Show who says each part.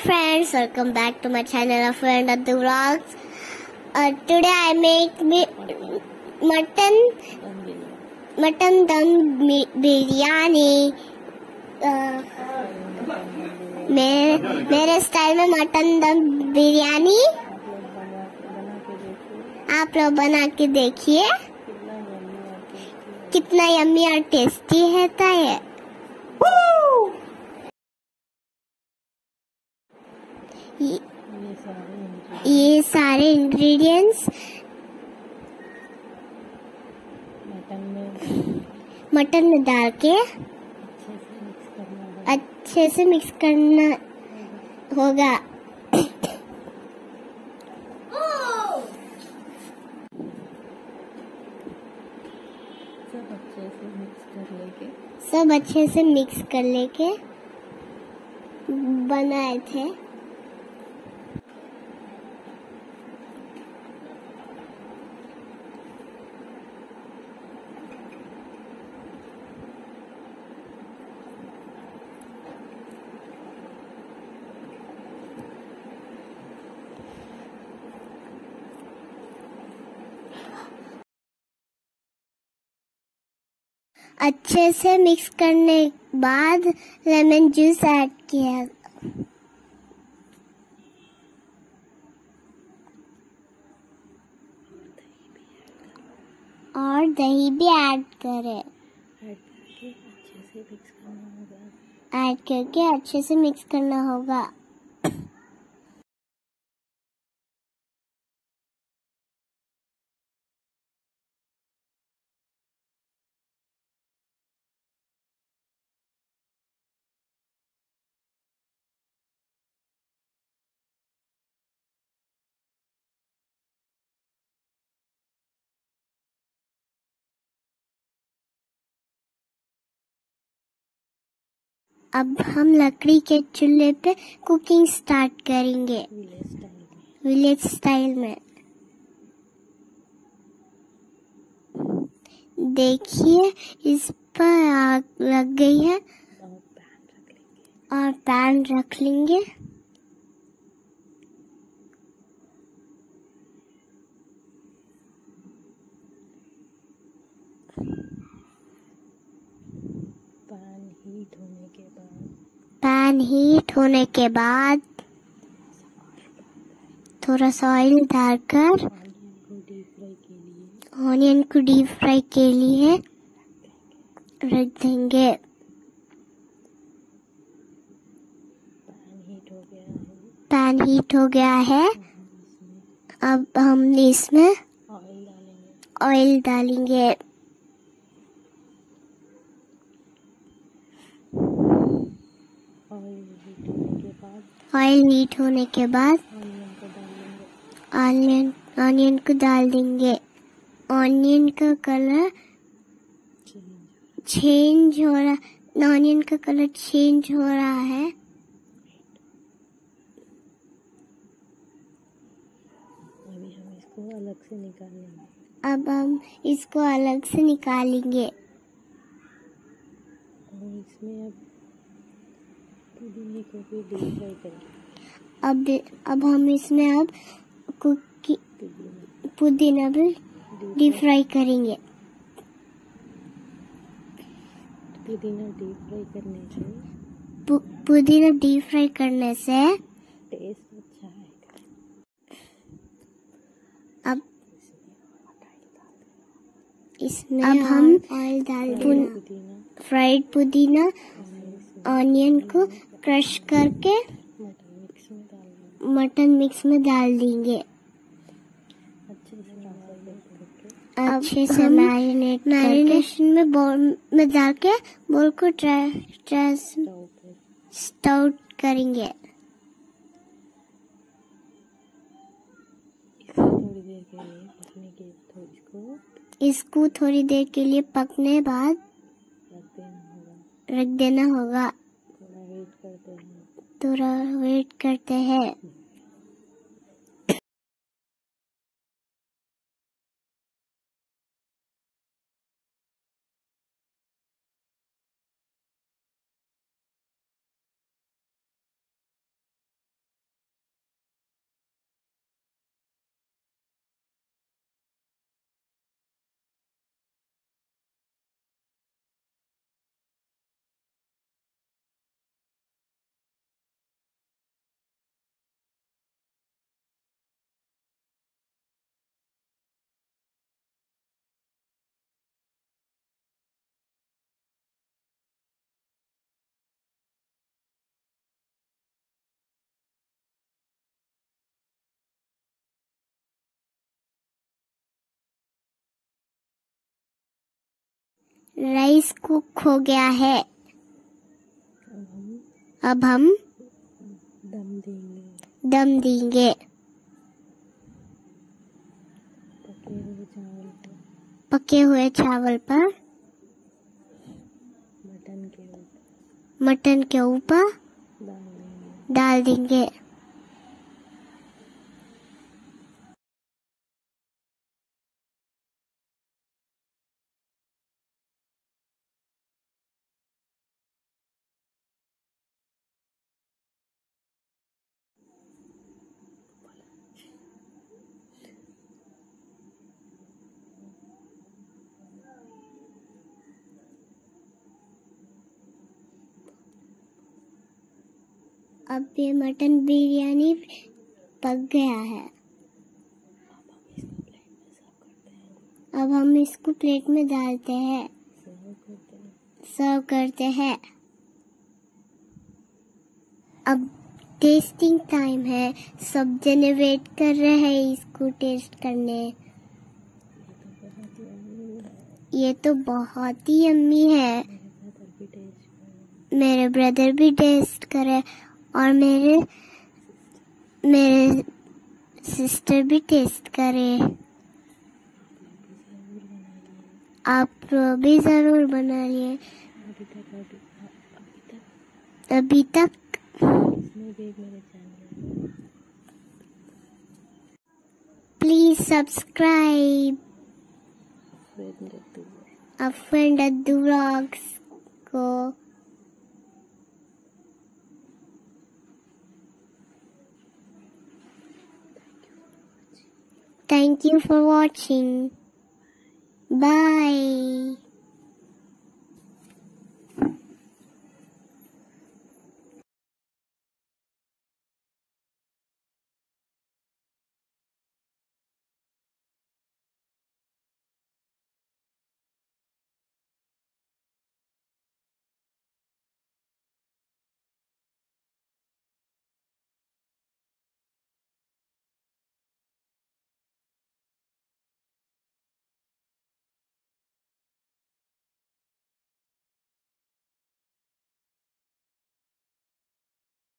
Speaker 1: friends, welcome back to my channel of Friend of the Vlogs. Today I make mutton dum biryani. मेरे style में mutton dum biryani आप लोग बना के देखिए कितना यम्मी और टेस्टी रहता है। ये सारे इंग्रेडिएंट्स मटन में डाल के अच्छे से मिक्स करना होगा। सब अच्छे से मिक्स कर लेके बनाए थे। अच्छे से मिक्स करने के बाद लेमन जूस ऐड किया और दही भी ऐड करें। ऐड करके अच्छे से मिक्स करना होगा। अब हम लकड़ी के चूल्हे पे कुकिंग स्टार्ट करेंगे विलेज स्टाइल में। देखिए इस पर आग लग गई है और पैन रख लेंगे। पैन हीट होने के बाद थोड़ा सा ऑयल डालकर ऑनियन को डीप फ्राई के लिए रख देंगे। पैन हीट हो गया है। अब हम इसमें ऑयल डालेंगे। ऑयल हीट होने के बाद ऑनियन को डाल देंगे। ऑनियन का कलर चेंज हो रहा है। अब हम इसको अलग से निकालेंगे।
Speaker 2: और इसमें पुदीने को भी डीप फ्राई करेंगे।
Speaker 1: अब हम इसमें पुदीना भी डीप फ्राई करेंगे।
Speaker 2: पुदीना डीप फ्राई करने से टेस्ट अच्छा आएगा।
Speaker 1: अब इसमें हम ऑयल डाल देंगे। फ्राइड पुदीना ऑनियन को क्रश करके मटन मिक्स में डाल देंगे। अच्छे से मैरिनेशन में बोल में डाल के बोल को स्टोव करेंगे। इसको थोड़ी देर के लिए पकने बाद रख देना होगा। थोड़ा वेट करते हैं। राइस कुक हो गया है। अब हम दम देंगे पके हुए चावल पर मटन के ऊपर डाल देंगे। अब ये मटन बिरयानी पक गया है। अब हम इसको प्लेट में डालते हैं, सर्व करते हैं। अब टेस्टिंग टाइम है। सब जने वेट कर रहे हैं इसको टेस्ट करने। ये तो बहुत ही यम्मी है। मेरे ब्रदर भी टेस्ट करे और मेरे सिस्टर भी टेस्ट करे। आप भी जरूर बनाइए। अभी तक please subscribe a friend at the vlogs को। Thank you for watching. Bye.